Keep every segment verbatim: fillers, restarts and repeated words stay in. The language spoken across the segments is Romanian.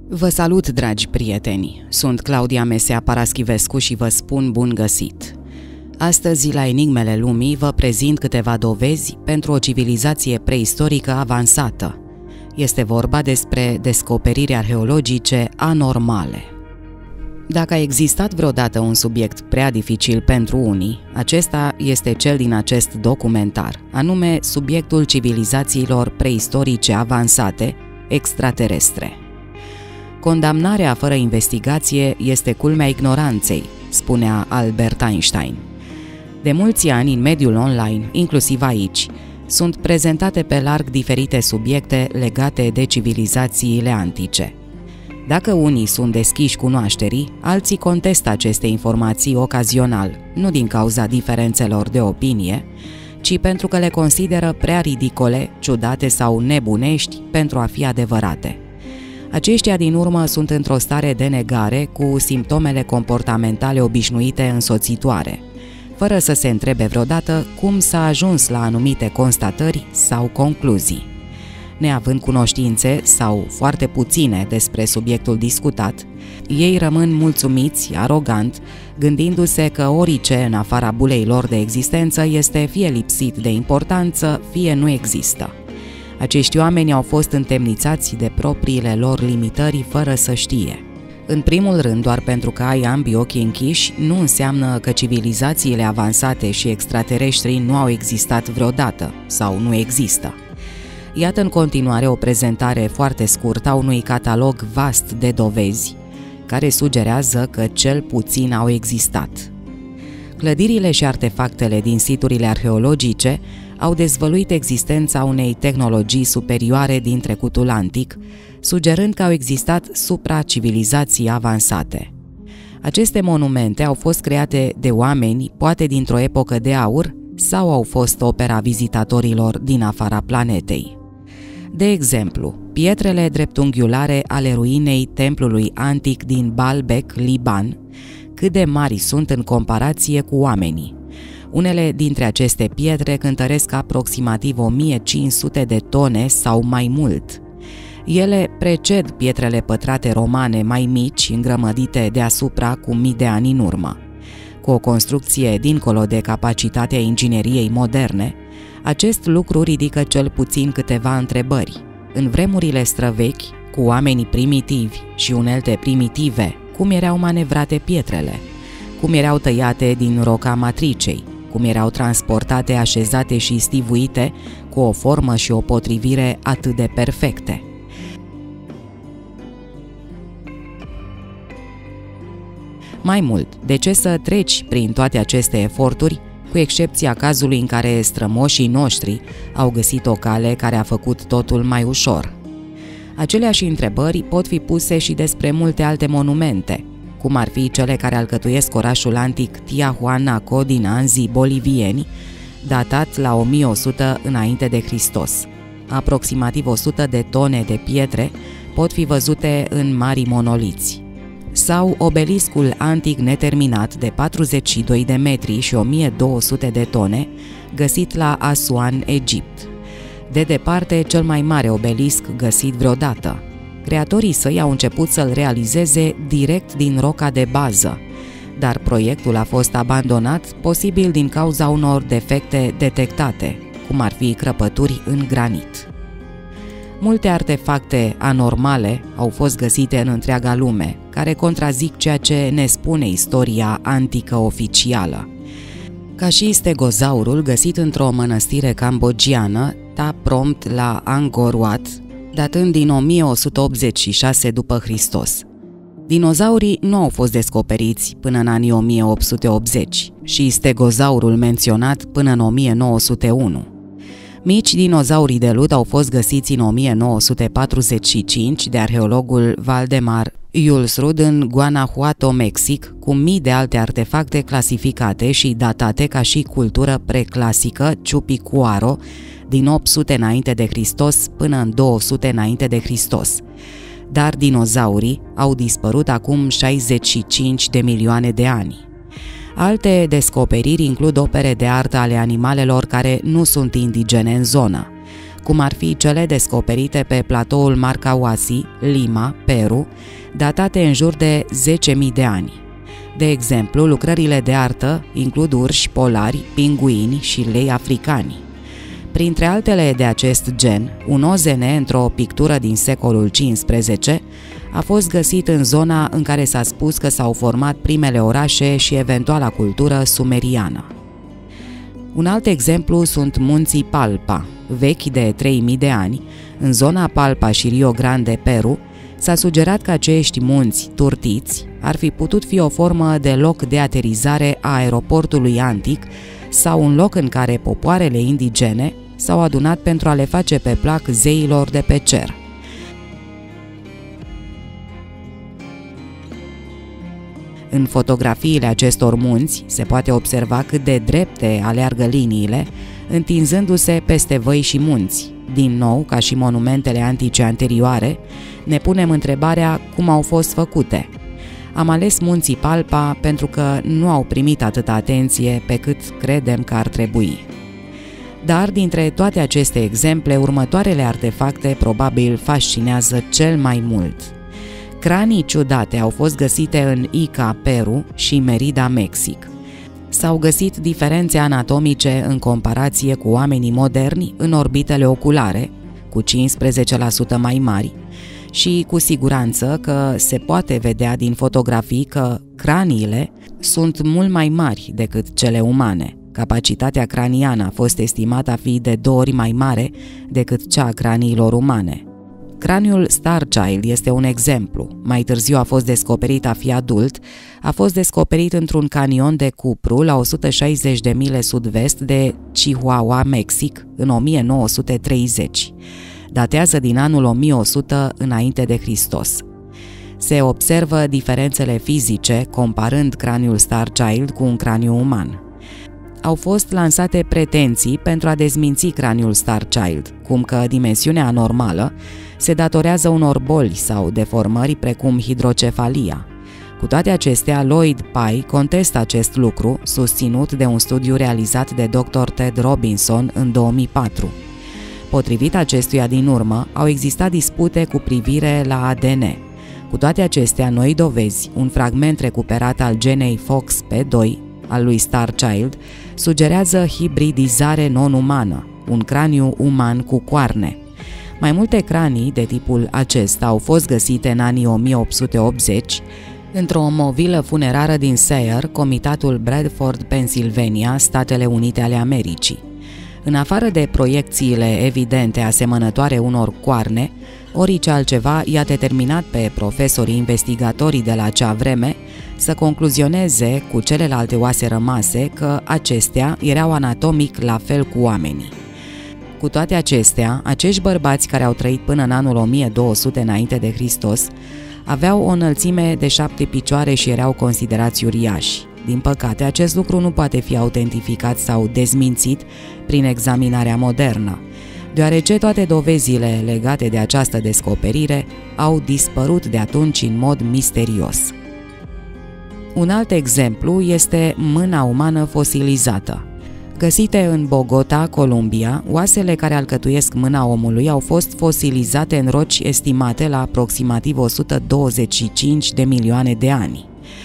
Vă salut, dragi prieteni! Sunt Claudia Mesea Paraschivescu și vă spun bun găsit! Astăzi, la Enigmele Lumii, vă prezint câteva dovezi pentru o civilizație preistorică avansată. Este vorba despre descoperiri arheologice anormale. Dacă a existat vreodată un subiect prea dificil pentru unii, acesta este cel din acest documentar, anume subiectul civilizațiilor preistorice avansate, extraterestre. Condamnarea fără investigație este culmea ignoranței, spunea Albert Einstein. De mulți ani, în mediul online, inclusiv aici, sunt prezentate pe larg diferite subiecte legate de civilizațiile antice. Dacă unii sunt deschiși cunoașterii, alții contestă aceste informații ocazional, nu din cauza diferențelor de opinie, ci pentru că le consideră prea ridicole, ciudate sau nebunești pentru a fi adevărate. Aceștia din urmă sunt într-o stare de negare cu simptomele comportamentale obișnuite însoțitoare, fără să se întrebe vreodată cum s-a ajuns la anumite constatări sau concluzii. Neavând cunoștințe sau foarte puține despre subiectul discutat, ei rămân mulțumiți, arogant, gândindu-se că orice în afara bulei lor de existență este fie lipsit de importanță, fie nu există. Acești oameni au fost întemnițați de propriile lor limitări fără să știe. În primul rând, doar pentru că ai ambii ochii închiși, nu înseamnă că civilizațiile avansate și extraterestri nu au existat vreodată sau nu există. Iată în continuare o prezentare foarte scurtă a unui catalog vast de dovezi, care sugerează că cel puțin au existat. Clădirile și artefactele din siturile arheologice au dezvăluit existența unei tehnologii superioare din trecutul antic, sugerând că au existat supracivilizații avansate. Aceste monumente au fost create de oameni, poate dintr-o epocă de aur, sau au fost opera vizitatorilor din afara planetei. De exemplu, pietrele dreptunghiulare ale ruinei templului antic din Baalbek, Liban, cât de mari sunt în comparație cu oamenii. Unele dintre aceste pietre cântăresc aproximativ o mie cinci sute de tone sau mai mult. Ele preced pietrele pătrate romane mai mici, îngrămădite deasupra cu mii de ani în urmă. Cu o construcție dincolo de capacitatea ingineriei moderne, acest lucru ridică cel puțin câteva întrebări. În vremurile străvechi, cu oamenii primitivi și unelte primitive, cum erau manevrate pietrele? Cum erau tăiate din roca matricei? Cum erau transportate, așezate și stivuite cu o formă și o potrivire atât de perfecte? Mai mult, de ce să treci prin toate aceste eforturi, cu excepția cazului în care strămoșii noștri au găsit o cale care a făcut totul mai ușor? Aceleași întrebări pot fi puse și despre multe alte monumente, cum ar fi cele care alcătuiesc orașul antic Tiahuanaco din Anzii bolivieni, datat la o mie o sută înainte de Hristos. Aproximativ o sută de tone de pietre pot fi văzute în mari monoliți. Sau obeliscul antic neterminat de patruzeci și doi de metri și o mie două sute de tone, găsit la Asuan, Egipt. De departe, cel mai mare obelisc găsit vreodată. Creatorii săi au început să-l realizeze direct din roca de bază, dar proiectul a fost abandonat, posibil din cauza unor defecte detectate, cum ar fi crăpături în granit. Multe artefacte anormale au fost găsite în întreaga lume, care contrazic ceea ce ne spune istoria antică oficială. Ca și stegozaurul găsit într-o mănăstire cambogiană, Ta Promt la Angkor Wat, datând din o mie o sută optzeci și șase după Hristos. Dinozaurii nu au fost descoperiți până în anii o mie opt sute optzeci și stegozaurul menționat până în o mie nouă sute unu. Mici dinozaurii de lut au fost găsiți în o mie nouă sute patruzeci și cinci de arheologul Valdemar Iulsrud în Guanajuato, Mexic, cu mii de alte artefacte clasificate și datate ca și cultură preclasică Chupicuaro din opt sute înainte de Hristos până în două sute înainte de Hristos. Dar dinozaurii au dispărut acum șaizeci și cinci de milioane de ani. Alte descoperiri includ opere de artă ale animalelor care nu sunt indigene în zonă, cum ar fi cele descoperite pe platoul Marcahuasi, Lima, Peru, datate în jur de zece mii de ani. De exemplu, lucrările de artă includ urși polari, pinguini și lei africani. Printre altele de acest gen, un O Z N într-o pictură din secolul cincisprezece a fost găsit în zona în care s-a spus că s-au format primele orașe și eventuala cultură sumeriană. Un alt exemplu sunt munții Palpa, vechi de trei mii de ani. În zona Palpa și Rio Grande, Peru, s-a sugerat că acești munți turtiți ar fi putut fi o formă de loc de aterizare a aeroportului antic sau un loc în care popoarele indigene s-au adunat pentru a le face pe plac zeilor de pe cer. În fotografiile acestor munți se poate observa cât de drepte aleargă liniile, întinzându-se peste văi și munți. Din nou, ca și monumentele antice anterioare, ne punem întrebarea cum au fost făcute. Am ales munții Palpa pentru că nu au primit atâta atenție pe cât credem că ar trebui. Dar dintre toate aceste exemple, următoarele artefacte probabil fascinează cel mai mult. Cranii ciudate au fost găsite în Ica, Peru și Merida, Mexic. S-au găsit diferențe anatomice în comparație cu oamenii moderni în orbitele oculare, cu cincisprezece la sută mai mari, și cu siguranță că se poate vedea din fotografii că craniile sunt mult mai mari decât cele umane. Capacitatea craniană a fost estimată a fi de două ori mai mare decât cea a craniilor umane. Craniul Star Child este un exemplu. Mai târziu a fost descoperit a fi adult, a fost descoperit într-un canion de cupru la o sută șaizeci de mile sud-vest de Chihuahua, Mexic, în o mie nouă sute treizeci. Datează din anul o mie o sută înainte de Hristos. Se observă diferențele fizice comparând craniul Star Child cu un craniu uman. Au fost lansate pretenții pentru a dezminți craniul Star Child, cum că dimensiunea anormală se datorează unor boli sau deformări precum hidrocefalia. Cu toate acestea, Lloyd Pye contestă acest lucru, susținut de un studiu realizat de doctor Ted Robinson în două mii patru. Potrivit acestuia din urmă, au existat dispute cu privire la A D N. Cu toate acestea, noi dovezi, un fragment recuperat al genei Fox P doi, al lui Star Child, sugerează hibridizare non-umană, un craniu uman cu coarne. Mai multe cranii de tipul acesta au fost găsite în anii o mie opt sute optzeci într-o movilă funerară din Sayre, comitatul Bradford, Pennsylvania, Statele Unite ale Americii. În afară de proiecțiile evidente asemănătoare unor coarne, orice altceva i-a determinat pe profesorii investigatorii de la acea vreme să concluzioneze cu celelalte oase rămase că acestea erau anatomic la fel cu oamenii. Cu toate acestea, acești bărbați care au trăit până în anul o mie două sute înainte de Hristos aveau o înălțime de șapte picioare și erau considerați uriași. Din păcate, acest lucru nu poate fi autentificat sau dezmințit prin examinarea modernă, deoarece toate dovezile legate de această descoperire au dispărut de atunci în mod misterios. Un alt exemplu este mâna umană fosilizată. Găsite în Bogota, Columbia, oasele care alcătuiesc mâna omului au fost fosilizate în roci estimate la aproximativ o sută douăzeci și cinci de milioane de ani.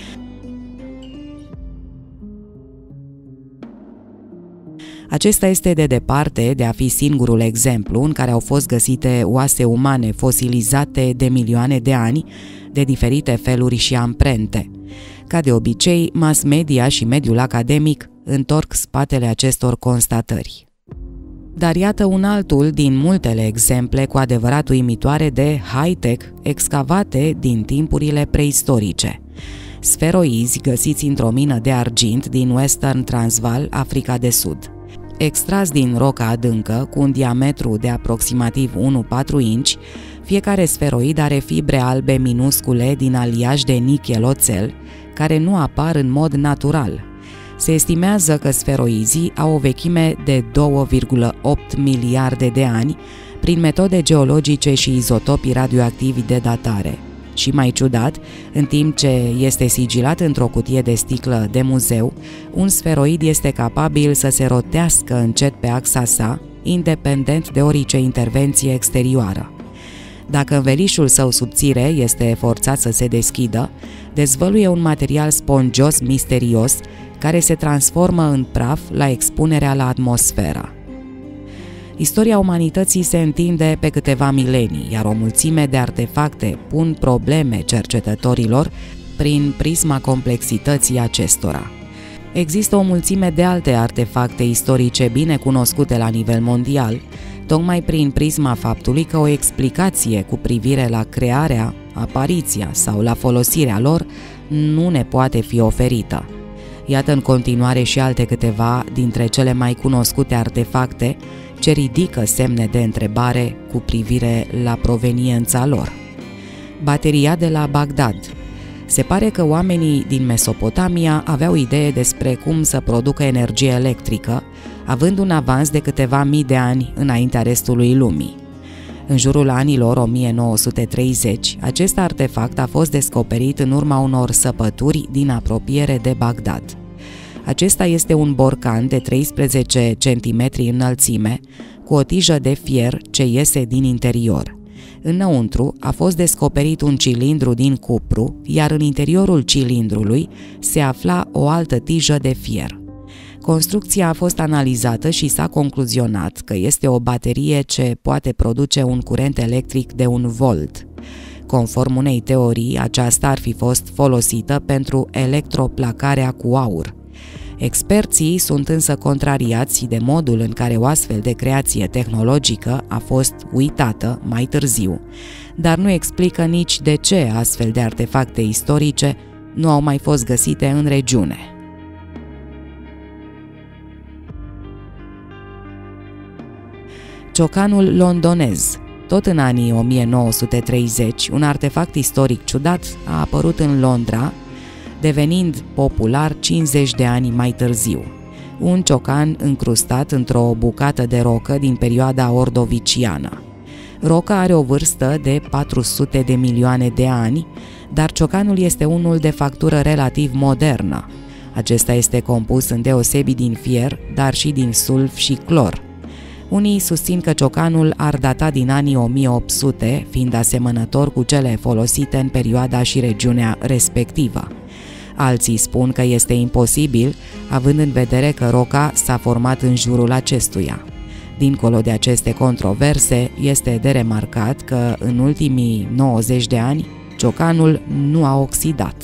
Acesta este de departe de a fi singurul exemplu în care au fost găsite oase umane fosilizate de milioane de ani, de diferite feluri și amprente. Ca de obicei, mass media și mediul academic întorc spatele acestor constatări. Dar iată un altul din multele exemple cu adevărat uimitoare de high-tech excavate din timpurile preistorice. Sferoizi găsiți într-o mină de argint din Western Transvaal, Africa de Sud. Extras din roca adâncă, cu un diametru de aproximativ unu virgulă patru inci, fiecare sferoid are fibre albe minuscule din aliaj de nichel-oțel, care nu apar în mod natural. Se estimează că sferoizii au o vechime de două virgulă opt miliarde de ani prin metode geologice și izotopii radioactivi de datare. Și mai ciudat, în timp ce este sigilat într-o cutie de sticlă de muzeu, un sferoid este capabil să se rotească încet pe axa sa, independent de orice intervenție exterioară. Dacă învelișul său subțire este forțat să se deschidă, dezvăluie un material spongios misterios care se transformă în praf la expunerea la atmosferă. Istoria umanității se întinde pe câteva milenii, iar o mulțime de artefacte pun probleme cercetătorilor prin prisma complexității acestora. Există o mulțime de alte artefacte istorice bine cunoscute la nivel mondial, tocmai prin prisma faptului că o explicație cu privire la crearea, apariția sau la folosirea lor nu ne poate fi oferită. Iată în continuare și alte câteva dintre cele mai cunoscute artefacte ce ridică semne de întrebare cu privire la proveniența lor. Bateria de la Bagdad. Se pare că oamenii din Mesopotamia aveau idee despre cum să producă energie electrică, având un avans de câteva mii de ani înaintea restului lumii. În jurul anilor o mie nouă sute treizeci, acest artefact a fost descoperit în urma unor săpături din apropiere de Bagdad. Acesta este un borcan de treisprezece centimetri înălțime, cu o tijă de fier ce iese din interior. Înăuntru a fost descoperit un cilindru din cupru, iar în interiorul cilindrului se afla o altă tijă de fier. Construcția a fost analizată și s-a concluzionat că este o baterie ce poate produce un curent electric de un volt. Conform unei teorii, aceasta ar fi fost folosită pentru electroplacarea cu aur. Experții sunt însă contrariați de modul în care o astfel de creație tehnologică a fost uitată mai târziu, dar nu explică nici de ce astfel de artefacte istorice nu au mai fost găsite în regiune. Ciocanul londonez. Tot în anii o mie nouă sute treizeci, un artefact istoric ciudat a apărut în Londra, devenind popular cincizeci de ani mai târziu. Un ciocan încrustat într-o bucată de rocă din perioada ordoviciană. Roca are o vârstă de patru sute de milioane de ani, dar ciocanul este unul de factură relativ modernă. Acesta este compus îndeosebi din fier, dar și din sulf și clor. Unii susțin că ciocanul ar data din anii o mie opt sute, fiind asemănător cu cele folosite în perioada și regiunea respectivă. Alții spun că este imposibil, având în vedere că roca s-a format în jurul acestuia. Dincolo de aceste controverse, este de remarcat că în ultimii nouăzeci de ani, ciocanul nu a oxidat.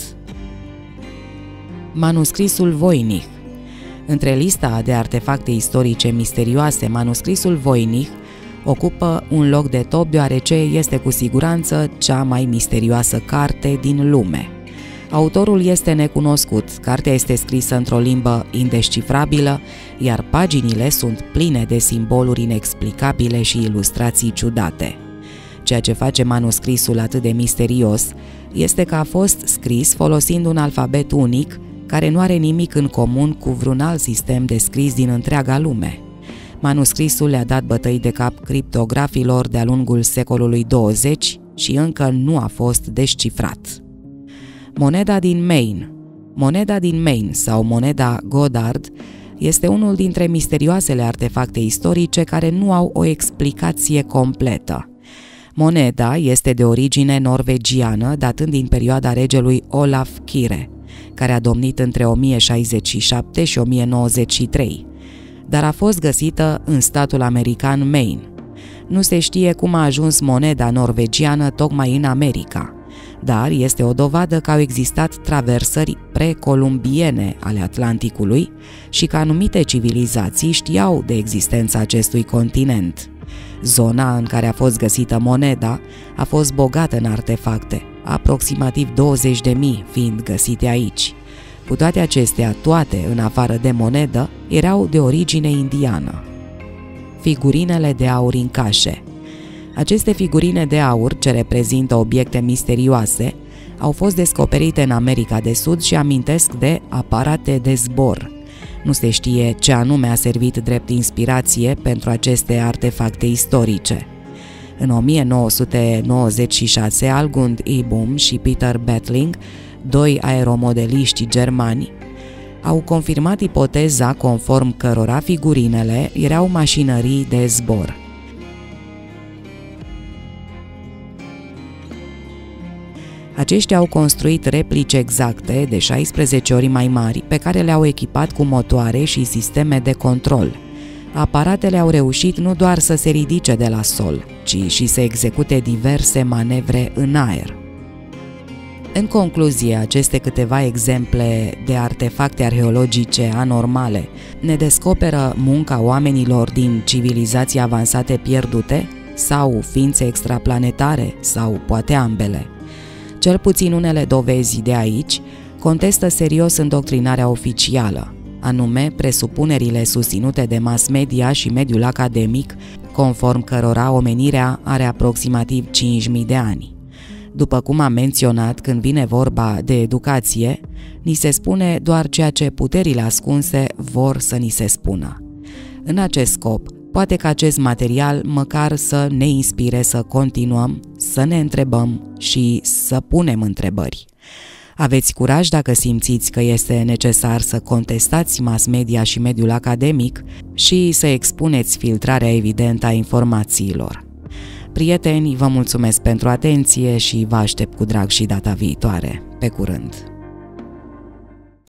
Manuscrisul Voynich. Între lista de artefacte istorice misterioase, manuscrisul Voynich ocupă un loc de top deoarece este cu siguranță cea mai misterioasă carte din lume. Autorul este necunoscut, cartea este scrisă într-o limbă indescifrabilă, iar paginile sunt pline de simboluri inexplicabile și ilustrații ciudate. Ceea ce face manuscrisul atât de misterios este că a fost scris folosind un alfabet unic care nu are nimic în comun cu vreun alt sistem de scris din întreaga lume. Manuscrisul le-a dat bătăi de cap criptografilor de-a lungul secolului douăzeci și încă nu a fost descifrat. Moneda din Maine. Moneda din Maine sau moneda Goddard este unul dintre misterioasele artefacte istorice care nu au o explicație completă. Moneda este de origine norvegiană, datând din perioada regelui Olaf Kyrre, care a domnit între o mie șaizeci și șapte și o mie nouăzeci și trei, dar a fost găsită în statul american Maine. Nu se știe cum a ajuns moneda norvegiană tocmai în America, dar este o dovadă că au existat traversări precolumbiene ale Atlanticului și că anumite civilizații știau de existența acestui continent. Zona în care a fost găsită moneda a fost bogată în artefacte, aproximativ douăzeci de mii fiind găsite aici. Cu toate acestea, toate, în afară de monedă, erau de origine indiană. Figurinele de aur în cașe. Aceste figurine de aur, ce reprezintă obiecte misterioase, au fost descoperite în America de Sud și amintesc de aparate de zbor. Nu se știe ce anume a servit drept inspirație pentru aceste artefacte istorice. În o mie nouă sute nouăzeci și șase, Algund Ibum și Peter Bettling, doi aeromodeliști germani, au confirmat ipoteza conform cărora figurinele erau mașinării de zbor. Aceștia au construit replici exacte de șaisprezece ori mai mari, pe care le-au echipat cu motoare și sisteme de control. Aparatele au reușit nu doar să se ridice de la sol, ci și să execute diverse manevre în aer. În concluzie, aceste câteva exemple de artefacte arheologice anormale ne descoperă munca oamenilor din civilizații avansate pierdute sau ființe extraplanetare sau poate ambele. Cel puțin unele dovezi de aici contestă serios îndoctrinarea oficială, anume presupunerile susținute de mass media și mediul academic, conform cărora omenirea are aproximativ cinci mii de ani. După cum am menționat, când vine vorba de educație, ni se spune doar ceea ce puterile ascunse vor să ni se spună. În acest scop, poate că acest material măcar să ne inspire să continuăm, să ne întrebăm și să punem întrebări. Aveți curaj dacă simțiți că este necesar să contestați mass media și mediul academic și să expuneți filtrarea evidentă a informațiilor. Prieteni, vă mulțumesc pentru atenție și vă aștept cu drag și data viitoare. Pe curând!